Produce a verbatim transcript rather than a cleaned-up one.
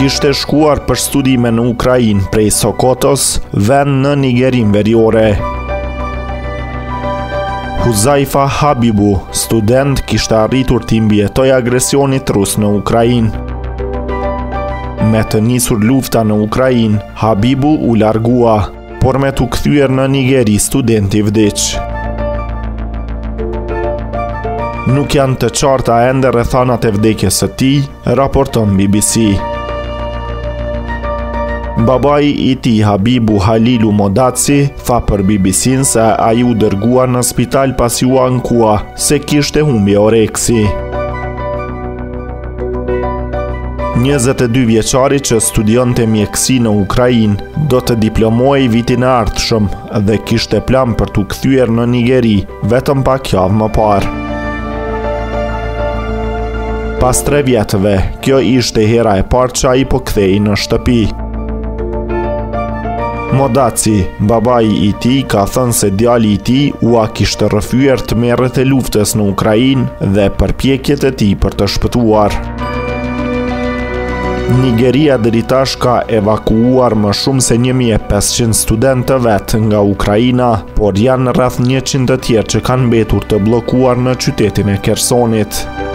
kishte shkuar për studime në Ukrainë prej Sokotos, vend në Nigerinë Veriore. Huzaifa Habibu, student, kishte arritur t'i mbijetoj agresionit rus në Ukrainë. Me të nisur lufta në Ukrainë, Habibu u largua, por me t'u kthyer në Nigeri studenti vdiq. Nuk janë të qarta ende rrethanat e vdekjes së tij, raporton B B C. Babai i tij, Habibu Halilu Modaci, tha për B B C-n se ai u dërgua në spital pasi u ankua se kishte humbje oreksi. njëzet e dy vjeçari që studionte mjekësi në Ukrainë do të diplomohej vitin e ardhshëm dhe kishte plan për t'u kthyer në Nigeri vetëm pak javë më parë. Pas tre vjetëve, kjo ishte hera e parë që ai po kthehej në shtëpi. Modaci, babai i tij, ka thënë se djali i tij ua kishte rrëfyer të merret e luftës në Ukrainë dhe përpjekjet e tij për të shpëtuar. Nigeria deri tash ka evakuuar më shumë se një mijë e pesëqind studentë vet nga Ukraina, por janë rreth njëqind të tjerë që kanë mbetur të bllokuar në qytetin e Kersonit.